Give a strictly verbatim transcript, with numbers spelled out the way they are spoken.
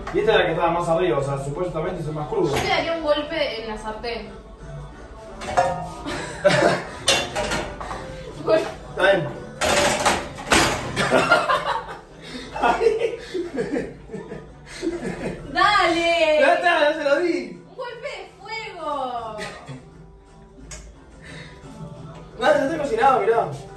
Y esta es la que estaba más arriba, o sea, supuestamente son más crudos. Yo le daría un golpe en la sartén. Bueno. Está bien. ¡Dale! ¡Ya está! ¡Ya se lo di! ¡Un golpe de fuego! Nada, ya está cocinado, mirá.